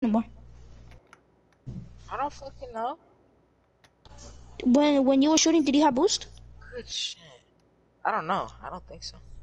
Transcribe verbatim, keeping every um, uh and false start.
no more. I don't fucking know. When when you were shooting, did you have boost? Good shit. I don't know. I don't think so.